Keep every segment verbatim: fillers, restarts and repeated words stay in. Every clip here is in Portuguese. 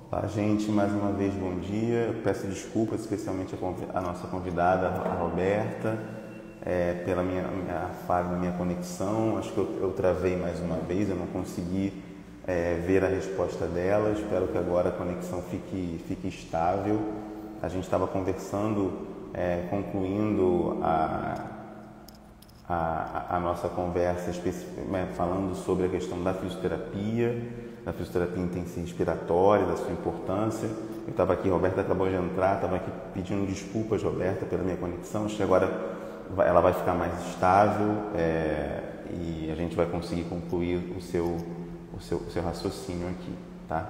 Olá, gente, mais uma vez bom dia. Eu peço desculpas, especialmente a, convi- a nossa convidada, a Roberta, é, pela minha, minha falha na minha conexão. Acho que eu, eu travei mais uma vez, eu não consegui é, ver a resposta dela. Espero que agora a conexão fique, fique estável. A gente estava conversando, é, concluindo a, a, a nossa conversa, né, falando sobre a questão da fisioterapia, da fisioterapia intensiva respiratória, da sua importância. Eu estava aqui, Roberta acabou de entrar, estava aqui pedindo desculpas, Roberta, pela minha conexão. Acho que agora ela vai ficar mais estável é, e a gente vai conseguir concluir o seu, o seu, o seu raciocínio aqui, tá?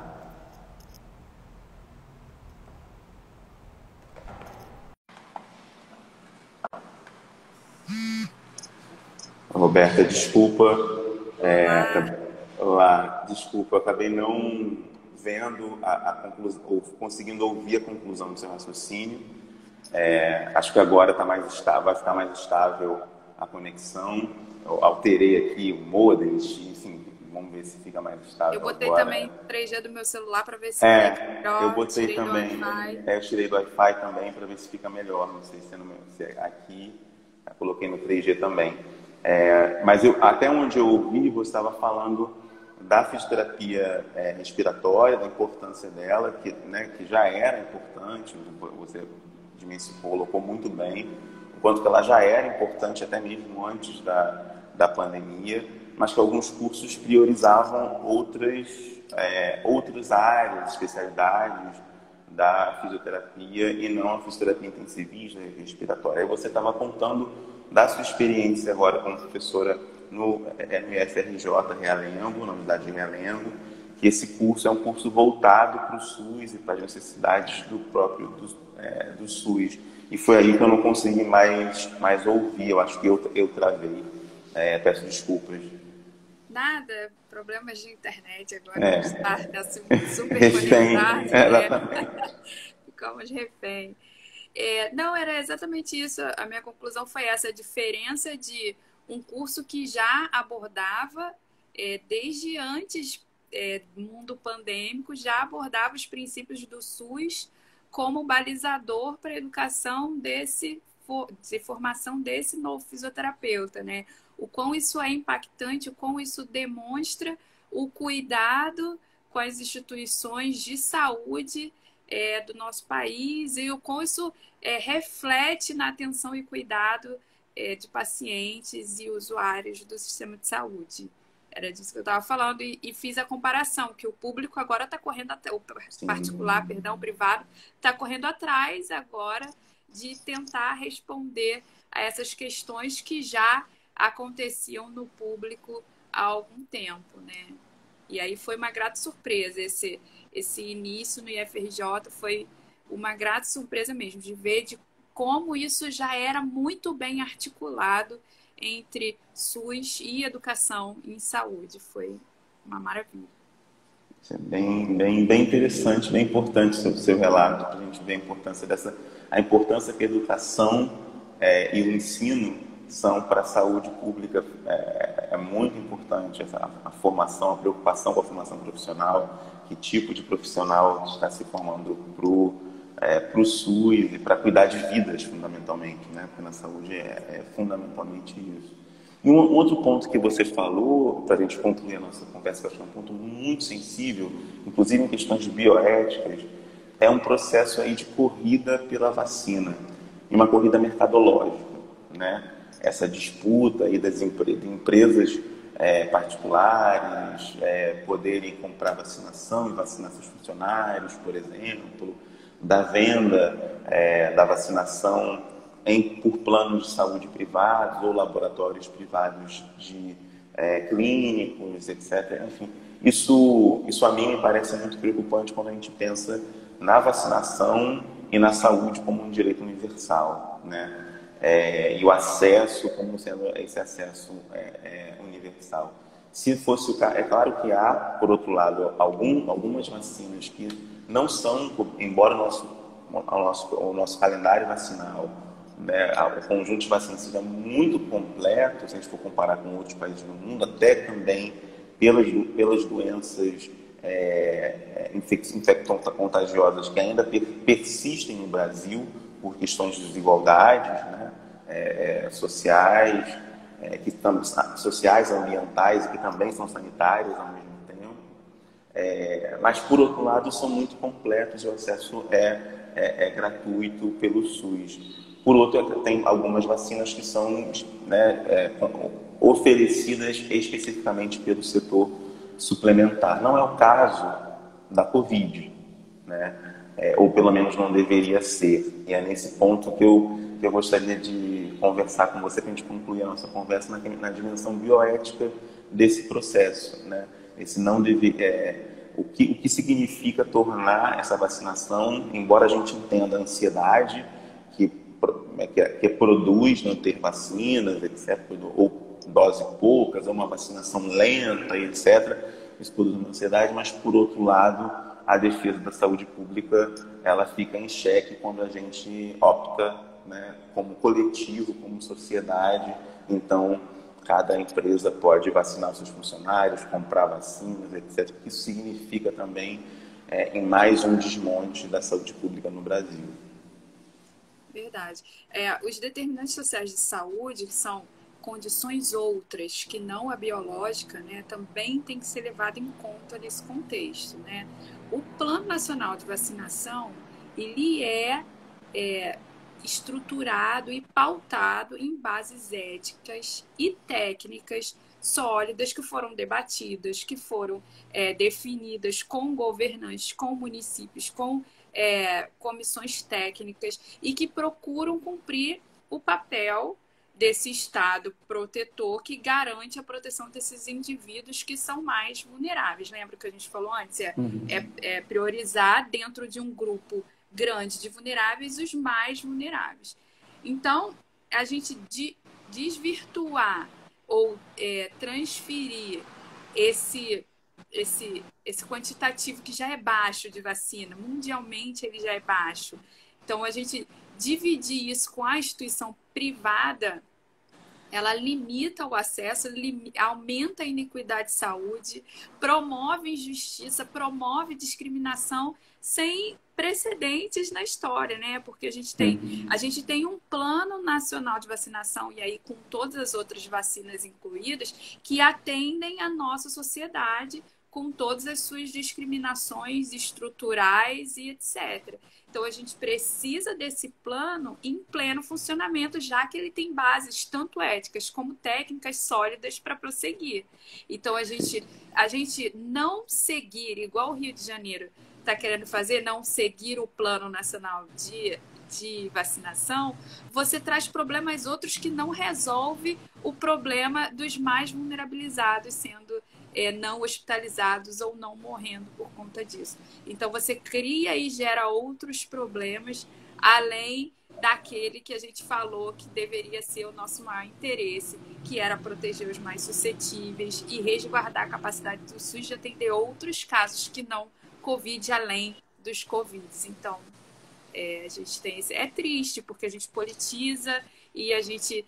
Roberta, desculpa. É, Olá, desculpa, eu acabei não vendo a, a conclusão, ou conseguindo ouvir a conclusão do seu raciocínio. É, acho que agora tá mais estável, vai ficar mais estável a conexão. Eu alterei aqui o modem, enfim, vamos ver se fica mais Eu estável botei agora. também três G do meu celular para ver se fica É, eu melhor. botei Tirei do também, Wi-Fi. é, eu tirei do Wi-Fi também para ver se fica melhor. Não sei se é, no meu, se é aqui, eu coloquei no três G também. É, mas eu, até onde eu ouvi, você estava falando da fisioterapia é, respiratória, da importância dela, que, né, que já era importante, você dimensivou, colocou muito bem, o quanto que ela já era importante até mesmo antes da, da pandemia, mas que alguns cursos priorizavam outras, é, outras áreas, especialidades da fisioterapia e não a fisioterapia intensivista e respiratória. Aí você estava contando da sua experiência agora como professora no, é, no I F R J Realengo, na unidade de Realengo, que esse curso é um curso voltado para o SUS e para as necessidades do próprio do, é, do SUS. E foi aí que eu não consegui mais, mais ouvir, eu acho que eu, eu travei. É, peço desculpas. Nada, problemas de internet agora, É, vamos estar assim, super refém, conectados, né? exatamente. Ficamos refém. É, não, era exatamente isso. A minha conclusão foi essa, a diferença de um curso que já abordava, é, desde antes é, do mundo pandêmico, já abordava os princípios do SUS como balizador para a educação desse, de formação desse novo fisioterapeuta, né? O quão isso é impactante, o quão isso demonstra o cuidado com as instituições de saúde é, do nosso país e o quão isso é, reflete na atenção e cuidado é, de pacientes e usuários do sistema de saúde. Era disso que eu estava falando e, e fiz a comparação, que o público agora está correndo até, o particular, Sim. perdão, o privado, está correndo atrás agora de tentar responder a essas questões que já aconteciam no público há algum tempo, né? E aí foi uma grata surpresa esse, esse início no I F R J, foi uma grata surpresa mesmo, de ver de como isso já era muito bem articulado entre SUS e educação em saúde. Foi uma maravilha. Isso é bem, bem, bem interessante, bem importante o seu, seu relato, para a gente ver a importância dessa, a importância que a educação é, e o ensino são para a saúde pública. É, é muito importante essa, a, a formação, a preocupação com a formação profissional, que tipo de profissional está se formando para o é, SUS e para cuidar de vidas, fundamentalmente, né? Porque na saúde é, é fundamentalmente isso. E um outro ponto que você falou, para a gente concluir a nossa conversa, que eu acho que é um ponto muito sensível, inclusive em questões bioéticas, é um processo aí de corrida pela vacina, e uma corrida mercadológica, né? Essa disputa aí das empre de empresas é, particulares é, poderem comprar vacinação e vacinar seus funcionários, por exemplo, da venda é, da vacinação em, por planos de saúde privados ou laboratórios privados de é, clínicos, etcétera. Enfim, isso, isso a mim me parece muito preocupante quando a gente pensa na vacinação e na saúde como um direito universal, né? É, e o acesso como sendo esse acesso é, é, universal. Se fosse o caso, é claro que há, por outro lado, algum, algumas vacinas que não são, embora o nosso, o nosso, o nosso calendário vacinal, né, o conjunto de vacinas seja muito completo, se a gente for comparar com outros países do mundo, até também pelas, pelas doenças é, infecto-contagiosas que ainda persistem no Brasil por questões de desigualdades, né, é, sociais, é, que tam, sociais, ambientais e que também são sanitárias ao mesmo tempo. É, mas, por outro lado, são muito completos e o acesso é, é, é gratuito pelo SUS. Por outro, tem algumas vacinas que são, né, é, oferecidas especificamente pelo setor suplementar. Não é o caso da Covid, né? É, ou pelo menos não deveria ser. E é nesse ponto que eu, que eu gostaria de conversar com você, para a gente concluir a nossa conversa na, na dimensão bioética desse processo, né? Esse não deve, é, o, que, o que significa tornar essa vacinação, embora a gente entenda a ansiedade que, que, que produz não ter vacinas, etcétera, ou dose poucas, ou uma vacinação lenta, etcétera, isso produz uma ansiedade, mas, por outro lado, a defesa da saúde pública, ela fica em xeque quando a gente opta, né, como coletivo, como sociedade. Então, cada empresa pode vacinar os seus funcionários, comprar vacinas, etcétera. Isso significa também é, em mais um desmonte da saúde pública no Brasil. Verdade. É, os determinantes sociais de saúde, que são condições outras que não a biológica, né, também tem que ser levado em conta nesse contexto, né? O Plano Nacional de Vacinação, ele é, é estruturado e pautado em bases éticas e técnicas sólidas que foram debatidas, que foram é, definidas com governantes, com municípios, com é, comissões técnicas e que procuram cumprir o papel desse Estado protetor que garante a proteção desses indivíduos que são mais vulneráveis. Lembra que a gente falou antes? É, uhum. é, é priorizar dentro de um grupo grande de vulneráveis os mais vulneráveis. Então, a gente de, desvirtuar ou é, transferir esse, esse, esse quantitativo que já é baixo de vacina, mundialmente ele já é baixo. Então, a gente dividir isso com a instituição privada, ela limita o acesso, lim, aumenta a iniquidade de saúde, promove injustiça, promove discriminação sem precedentes na história, né? Porque a gente tem, a gente tem um plano nacional de vacinação, e aí com todas as outras vacinas incluídas, que atendem a nossa sociedade com todas as suas discriminações estruturais e etcétera. Então, a gente precisa desse plano em pleno funcionamento, já que ele tem bases tanto éticas como técnicas sólidas para prosseguir. Então, a gente, a gente não seguir, igual o Rio de Janeiro está querendo fazer, não seguir o Plano Nacional de, de Vacinação, você traz problemas outros que não resolve o problema dos mais vulnerabilizados sendo É, não hospitalizados ou não morrendo por conta disso. Então, você cria e gera outros problemas, além daquele que a gente falou que deveria ser o nosso maior interesse, que era proteger os mais suscetíveis e resguardar a capacidade do SUS de atender outros casos que não Covid, além dos Covids. Então, é, a gente tem esse... É triste, porque a gente politiza e a gente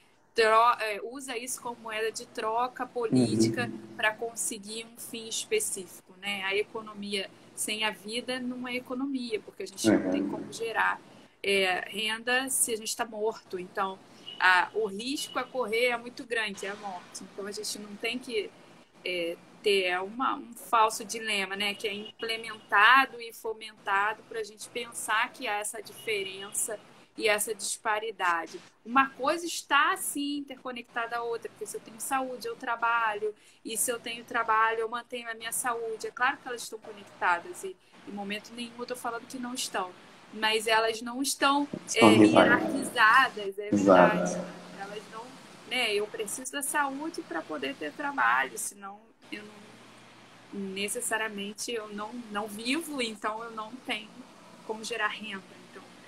usa isso como moeda de troca política uhum. para conseguir um fim específico, né? A economia sem a vida não é economia, porque a gente uhum. não tem como gerar é, renda se a gente está morto. Então, a, o risco a correr é muito grande, é a morte. Então, a gente não tem que é, ter uma, um falso dilema, né? Que é implementado e fomentado para a gente pensar que há essa diferença e essa disparidade. Uma coisa está, assim, interconectada à outra, porque se eu tenho saúde, eu trabalho, e se eu tenho trabalho, eu mantenho a minha saúde. É claro que elas estão conectadas, e em momento nenhum eu estou falando que não estão, mas elas não estão é, hierarquizadas, é verdade. Elas não, né, eu preciso da saúde para poder ter trabalho, senão eu não, necessariamente eu não, não vivo, então eu não tenho como gerar renda.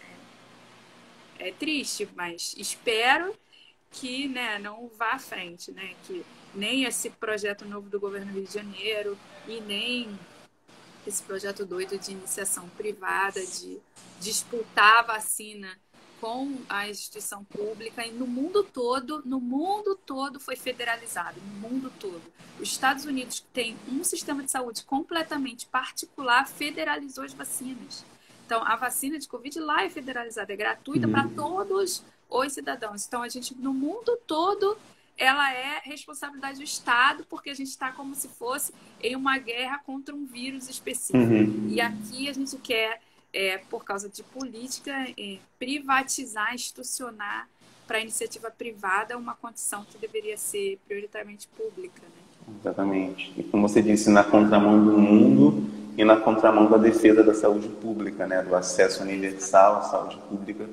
É triste, mas espero que, né, não vá à frente, né? Que nem esse projeto novo do governo do Rio de Janeiro e nem esse projeto doido de iniciação privada, de disputar a vacina com a instituição pública e no mundo todo, no mundo todo foi federalizado, no mundo todo. Os Estados Unidos, que tem um sistema de saúde completamente particular, federalizou as vacinas. Então, a vacina de Covid lá é federalizada, é gratuita uhum. para todos os cidadãos. Então, a gente, no mundo todo, ela é responsabilidade do Estado, porque a gente está como se fosse em uma guerra contra um vírus específico. Uhum. E aqui a gente quer... É, por causa de política, é, privatizar, institucionar para a iniciativa privada uma condição que deveria ser prioritariamente pública. Né? Exatamente. E como você disse, na contramão do mundo e na contramão da defesa da saúde pública, né? Do acesso universal à saúde pública,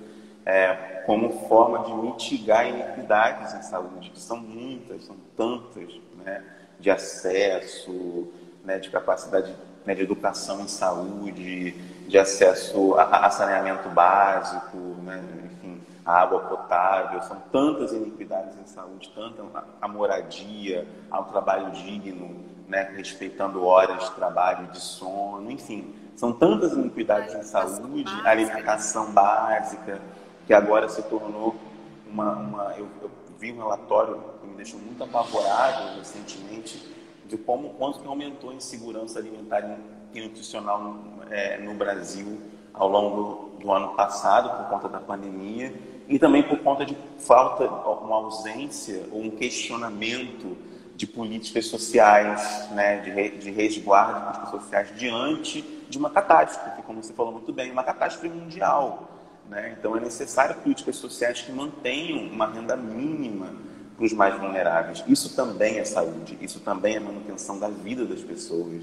é, como forma de mitigar iniquidades em saúde, que são muitas, são tantas, né? De acesso, né? De capacidade, né? De educação em saúde, de acesso a, a saneamento básico, né? Enfim, a água potável. São tantas iniquidades em saúde, tanta a, a moradia, ao trabalho digno, né? Respeitando horas de trabalho, de sono, enfim. São tantas iniquidades em saúde, a alimentação básica, que agora se tornou uma... uma eu, eu vi um relatório que me deixou muito apavorado recentemente, de como quanto que aumentou a insegurança alimentar e nutricional é, no Brasil ao longo do ano passado, por conta da pandemia, e também por conta de falta, uma ausência ou um questionamento de políticas sociais, né, de, de resguardo de políticas sociais diante de uma catástrofe, como você falou muito bem, uma catástrofe mundial. Né? Então é necessário políticas sociais que mantenham uma renda mínima para os mais vulneráveis. Isso também é saúde, isso também é manutenção da vida das pessoas,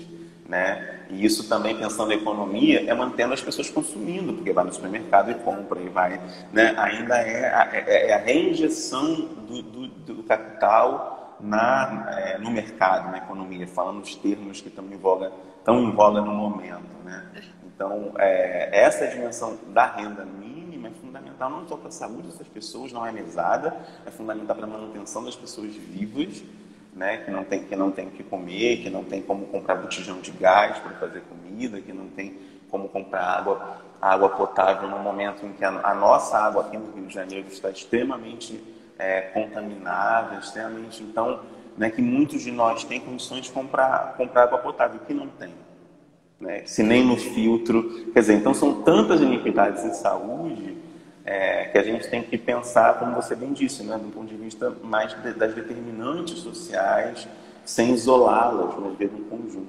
né? E isso também, pensando em economia, é mantendo as pessoas consumindo, porque vai no supermercado e compra, e vai, né? Ainda é a, é a reinjeção do, do, do capital na, é, no mercado, na economia, falando os termos que estão em voga, estão em voga no momento, né? Então, é, essa dimensão da renda mínima é fundamental não só para a saúde dessas pessoas, não é mesada, é fundamental para a manutenção das pessoas vivas, né, que não tem que não tem o que comer, que não tem como comprar botijão de gás para fazer comida, que não tem como comprar água, água potável no momento em que a, a nossa água aqui no Rio de Janeiro está extremamente é, contaminada, extremamente, então, né, que muitos de nós têm condições de comprar, comprar água potável, que não tem. Né? Se nem no filtro, quer dizer, então são tantas iniquidades em saúde é, que a gente tem que pensar, como você bem disse, né, do ponto de vista mais de, das determinantes sociais, sem isolá-las, mas ver um conjunto.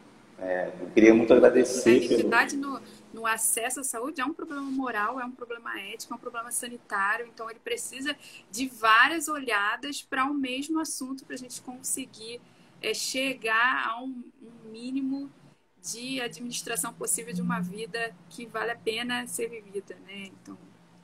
É, eu queria muito agradecer. A iniquidade pelo... no, no acesso à saúde é um problema moral, é um problema ético, é um problema sanitário, então ele precisa de várias olhadas para o mesmo assunto, para a gente conseguir é, chegar a um, um mínimo de administração possível de uma vida que vale a pena ser vivida, né? Então,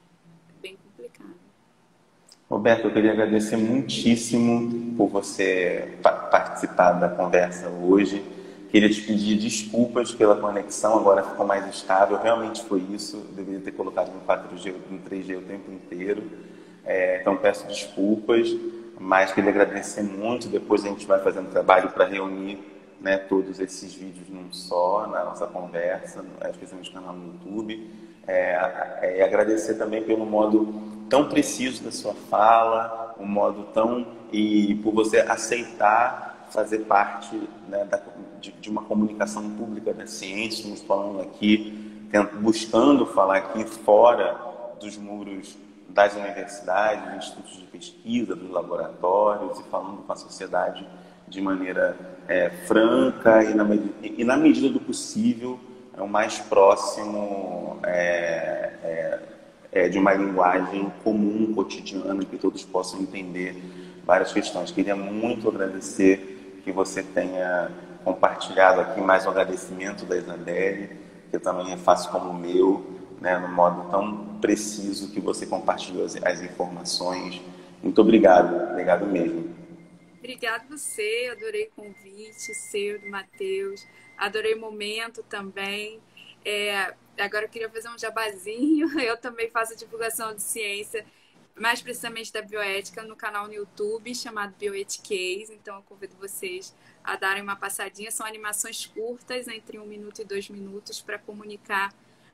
é bem complicado. Roberto, eu queria agradecer muitíssimo por você participar da conversa hoje. Queria te pedir desculpas pela conexão, agora ficou mais estável. Realmente foi isso, eu deveria ter colocado no quatro G, no três G o tempo inteiro. É, então, peço desculpas, mas queria agradecer muito. Depois a gente vai fazendo trabalho para reunir, né, todos esses vídeos num só, na nossa conversa, especialmente no canal no YouTube. É, é, e agradecer também pelo modo tão preciso da sua fala, um modo tão... e por você aceitar fazer parte, né, da, de, de uma comunicação pública da ciência. Estamos falando aqui, tent, buscando falar aqui fora dos muros das universidades, dos institutos de pesquisa, dos laboratórios, e falando com a sociedade de maneira é, franca e na, e na medida do possível, é o mais próximo é, é, é, de uma linguagem comum, cotidiana, que todos possam entender várias questões. Queria muito agradecer que você tenha compartilhado aqui mais um agradecimento da Isabelle, que eu também faço como o meu, né, no modo tão preciso que você compartilhou as, as informações. Muito obrigado, obrigado mesmo. Obrigada a você, adorei o convite seu, do Matheus, adorei o momento também. É, agora eu queria fazer um jabazinho, eu também faço divulgação de ciência, mais precisamente da bioética, no canal no YouTube chamado Bioetiquez, então eu convido vocês a darem uma passadinha. São animações curtas, entre um minuto e dois minutos, para comunicar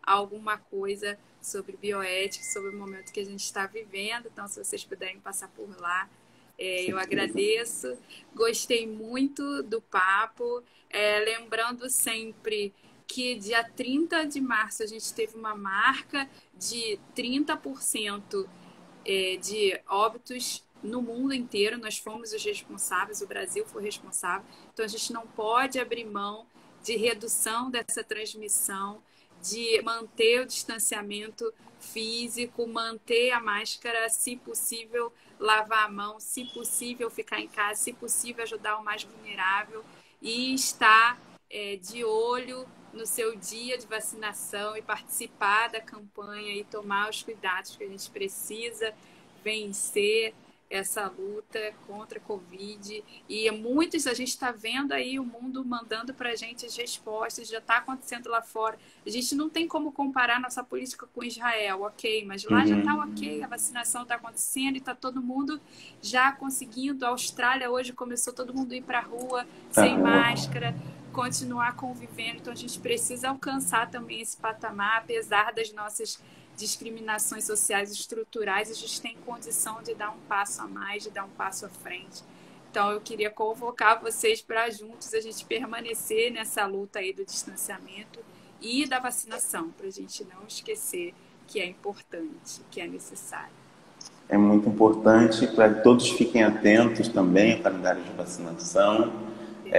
alguma coisa sobre bioética, sobre o momento que a gente está vivendo. Então, se vocês puderem passar por lá, é, eu agradeço. Gostei muito do papo. É, lembrando sempre que dia trinta de março a gente teve uma marca de trinta por cento é, de óbitos no mundo inteiro. Nós fomos os responsáveis, o Brasil foi responsável. Então, a gente não pode abrir mão de redução dessa transmissão, de manter o distanciamento físico, manter a máscara, se possível, lavar a mão, se possível, ficar em casa, se possível, ajudar o mais vulnerável e estar é, de olho no seu dia de vacinação e participar da campanha e tomar os cuidados que a gente precisa vencer essa luta contra a Covid. E muitos, a gente está vendo aí o mundo mandando para a gente as respostas, já está acontecendo lá fora. A gente não tem como comparar nossa política com Israel, ok, mas lá uhum. já está ok, a vacinação está acontecendo e está todo mundo já conseguindo. A Austrália hoje começou todo mundo a ir para a rua sem máscara, continuar convivendo. Então a gente precisa alcançar também esse patamar, apesar das nossas discriminações sociais estruturais, a gente tem condição de dar um passo a mais, de dar um passo à frente. Então, eu queria convocar vocês para juntos a gente permanecer nessa luta aí do distanciamento e da vacinação, para a gente não esquecer que é importante, que é necessário. É muito importante para que todos fiquem atentos também ao calendário de vacinação.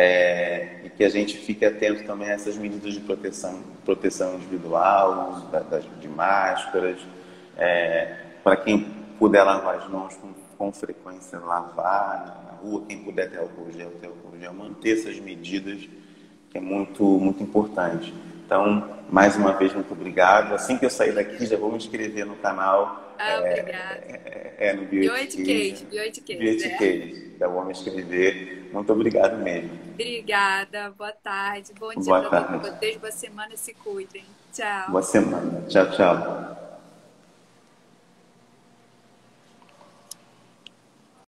É, e que a gente fique atento também a essas medidas de proteção, proteção individual, uso da, da, de máscaras, é, para quem puder lavar as mãos com, com frequência, lavar na rua, quem puder ter álcool gel, ter álcool gel, manter essas medidas, que é muito, muito importante. Então, mais uma vez, muito obrigado. Assim que eu sair daqui, já vou me inscrever no canal. Ah, é, obrigada. É, é no Bioetiquete. Bioetiquete. Bioetiquete. Já vou me inscrever. Muito obrigado mesmo. Obrigada. Boa tarde. Bom dia Boa para tarde. todos. Boa semana. Se cuidem. Tchau. Boa semana. Tchau, tchau.